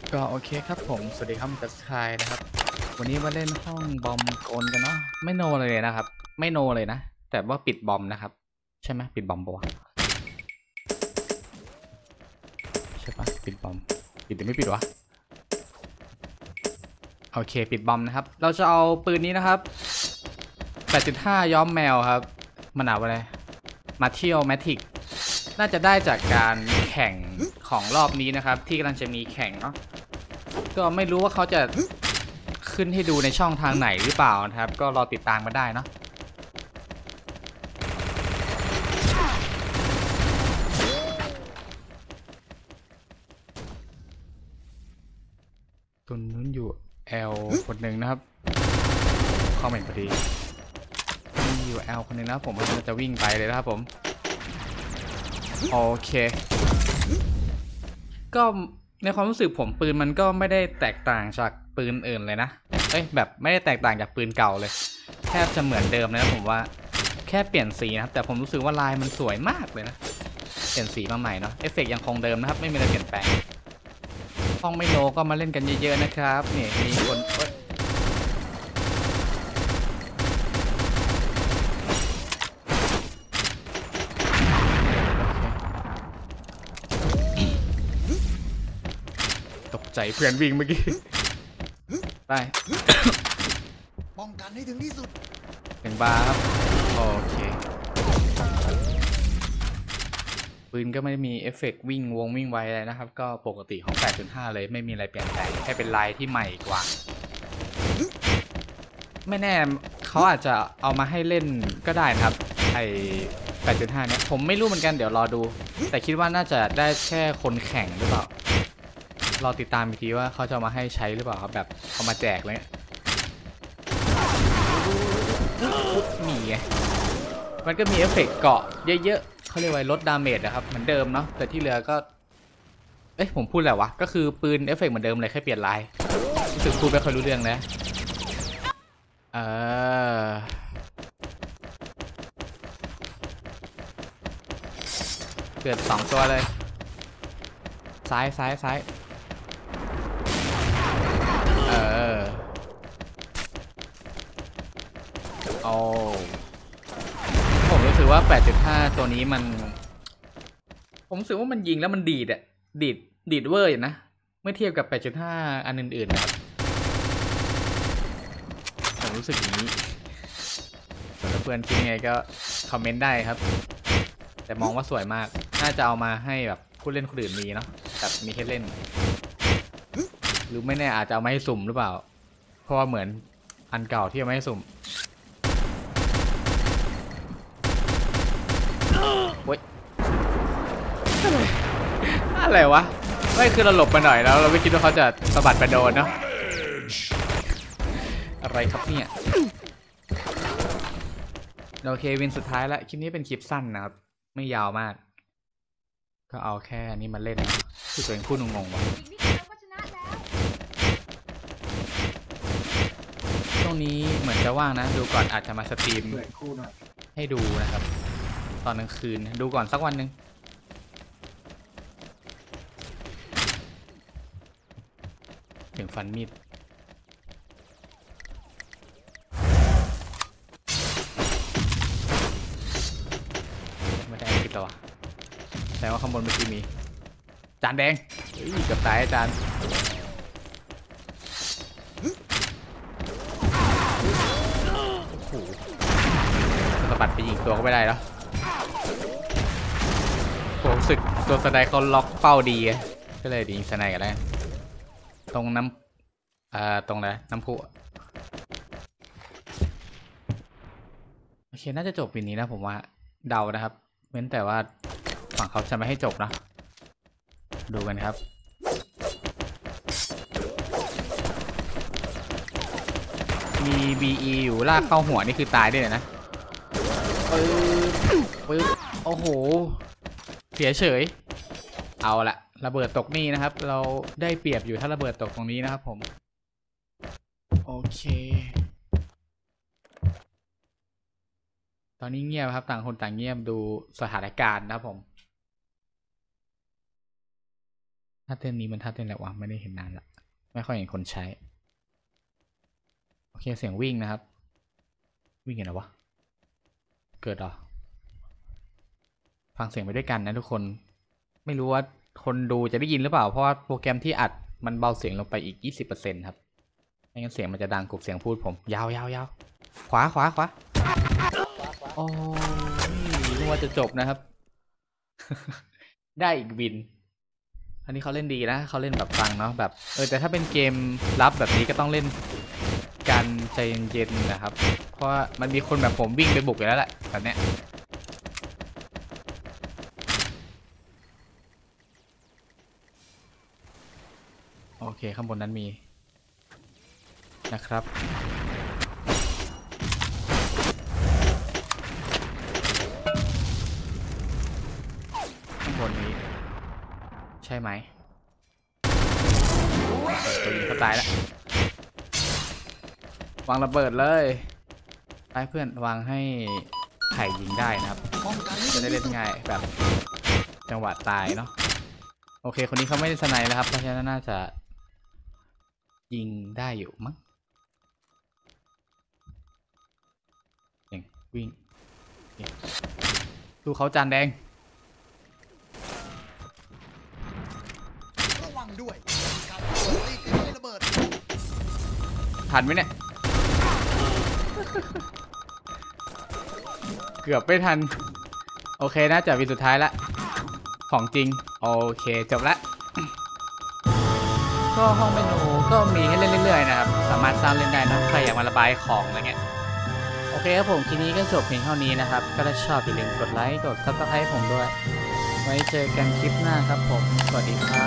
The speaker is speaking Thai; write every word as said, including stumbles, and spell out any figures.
ก็โอเคครับผมสวัสดีครับกัสไทยนะครับวันนี้มาเล่นห้องบอมโกนกันเนาะไม่โนเลยนะครับไม่โนเลยนะแต่ว่าปิดบอมนะครับใช่ไหมปิดบอมปะวะใช่ปะปิดบอมปิดหรือไม่ปิดวะโอเคปิดบอมนะครับเราจะเอาปืนนี้นะครับแปดจุดห้าย้อมแมวครับมันหนาวอะไรมาเที่ยวแมทิกน่าจะได้จากการแข่งของรอบนี้นะครับที่กำลังจะมีแข่งเนาะก็ไม่รู้ว่าเขาจะขึ้นให้ดูในช่องทางไหนหรือเปล่านะครับก็รอติดตามมาได้เนาะตัวนู้นอยู่ L คนหนึ่งนะครับเข้ามาพอดีมีอยู่ L คนหนึ่งนะผมมันจะวิ่งไปเลยนะครับผมโอเคก็ในความรู้สึกผมปืนมันก็ไม่ได้แตกต่างจากปืนอื่นเลยนะเอ้ยแบบไม่ได้แตกต่างจากปืนเก่าเลยแทบจะเหมือนเดิมเลยนะผมว่าแค่เปลี่ยนสีนะครับแต่ผมรู้สึกว่าลายมันสวยมากเลยนะเปลี่ยนสีมาใหม่เนาะเอฟเฟกต์ยังคงเดิมนะครับไม่มีอะไรเปลี่ยนแปลงห้องไม่โนก็มาเล่นกันเยอะๆนะครับนี่มีคนตกใจเพื่อนวิ่งเมื่อกี้ไปป้องกันให้ถึงที่สุดถึงบาร์ครับโอเคปืนก็ไม่ได้มีเอฟเฟกต์วิ่งวงวิ่งไวอะไรนะครับก็ปกติของ แปดจุดห้า เลยไม่มีอะไรเปลี่ยนแปลงแค่เป็นลายที่ใหม่กว่าไม่แน่เขาอาจจะเอามาให้เล่นก็ได้นะครับไอแปดจุดห้า เนี่ยผมไม่รู้เหมือนกันเดี๋ยวรอดูแต่คิดว่าน่าจะได้แค่คนแข่งหรือเปล่ารอติดตามอีกทีว่าเขาจะมาให้ใช้หรือเปล่าครับแบบเอามาแจกเลยมีไงมันก็มีเอฟเฟกต์เกาะเยอะๆเขาเรียกว่าลดดาเมจนะครับเหมือนเดิมเนาะแต่ที่เหลือก็เอ้ยผมพูดอะไรวะก็คือปืนเอฟเฟกต์เหมือนเดิมเลยแค่เปลี่ยนลายรู้สึกพูดไม่ค่อยรู้เรื่องนะเออเกิดสองตัวเลยซ้ายซ้ายซ้ายเออโอ้ผมรู้สึกว่า แปดจุดห้า ตัวนี้มันผมรู้สึกว่ามันยิงแล้วมันดีดอะดีดดีดเวอร์นะเมื่อเทียบกับ แปดจุดห้า อันอื่นๆนะครับผมรู้สึกอย่างนี้ส่วนเพื่อนคิดยังไงก็คอมเมนต์ได้ครับแต่มองว่าสวยมากน่าจะเอามาให้แบบผู้เล่นคนอื่นมีเนาะแบบมีให้เล่นหรือไม่แน่อาจจะเอามาให้สุ่มหรือเปล่าเพราะว่าเหมือนอันเก่าที่เอามาให้สุ่มโอ๊ยอะไรวะไม่คือเราหลบมาหน่อยแล้วเราไม่คิดว่าเขาจะสะบัดไปโดนเนาะอะไรครับเนี่ยโอเควินสุดท้ายแล้วคลิปนี้เป็นคลิปสั้นนะครับไม่ยาวมากก็เอาแค่นี้มาเล่นคือตัวเองพูดงงๆวะช่วงนี้เหมือนจะว่างนะดูก่อนอาจจะมาสตรีมให้ดูนะครับตอนกลางคืนดูก่อนสักวันหนึ่งถึงฟันมีดไม่ได้คิดตัวแต่ว่าข้างบนเมื่อกี้มีจานแดงเกือบตายอาจารย์โอ้โหสะบัดไปยิงตัวก็ไม่ได้แล้วผมรู้สึกตัวสไนเขาล็อกเป้าดีก็เลยยิงสไนกันได้ตรงน้ำอ่าตรงไหนน้ำพุโอเคน่าจะจบปีนี้นะผมว่าเดานะครับเว้นแต่ว่าฝั่งเขาจะไม่ให้จบนะดูกันครับมี บี อี อยู่ลากเข้าหัวนี่คือตายได้เลยนะปึ๊บปึ๊บโอ้โหเสียเฉยเอาละระเบิดตกนี่นะครับเราได้เปรียบอยู่ถ้าระเบิดตกตรงนี้นะครับผมโอเคตอนนี้เงียบครับต่างคนต่างเงียบดูสถานการณ์นะครับผมท่าเต้นนี้มันท่าเต้นอะไรวะไม่ได้เห็นนานละไม่ค่อยเห็นคนใช้โอเคเสียงวิ่งนะครับวิ่งยังไงวะเกิดเหรอฟังเสียงไปด้วยกันนะทุกคนไม่รู้ว่าคนดูจะได้ยินหรือเปล่าเพราะว่าโปรแกรมที่อัดมันเบาเสียงลงไปอีก ยี่สิบเปอร์เซ็นต์ ครับไม่งั้นเสียงมันจะดังกว่าเสียงพูดผมยาวยาวยาวขวาขวาขวาโอ้ยนึกว่าจะจบนะครับ ได้อีกวินอันนี้เขาเล่นดีนะเขาเล่นแบบฟังเนาะแบบเออแต่ถ้าเป็นเกมลับแบบนี้ก็ต้องเล่นกันใจเย็นๆนะครับเพราะว่ามันมีคนแบบผมวิ่งไปบุกอยู่แล้วแหละแบบเนี้ยโอเคข้างบนนั้นมีนะครับข้างบนนี้ใช่ไหมตัวยิงเขาตายแล้ววางระเบิดเลยไปเพื่อนวางให้ไข่ยิงได้นะครับป้องกันให้จะถึงได้เล่ที่นสุดง่ายแบบจังหวะตายเนาะโอเคคนนี้เขาไม่ได้สไนด์แล้วครับเพราะฉะนั้นน่าจะยิงได้อยู่มั้งเองวิ่งดูเขาจานแดงระวังด้วยมีการเปิดตีที่ไม่ระเบิดทันไหมเนี่ย เกือบไม่ทันโอเคน่าจะวินสุดท้ายละของจริงโอเคจบละก็ห้องเมนูก็มีให้เล่นเรื่อยๆนะครับสามารถสร้างเล่นได้นะใครอยากมาระบายของอะไรเงี้ยโอเคครับผมคลิปนี้ก็จบเพียงเท่านี้นะครับก็ถ้าชอบอย่าลืมกดไลค์กดซับสไครต์ผมด้วยไว้เจอกันคลิปหน้าครับผมสวัสดีครับ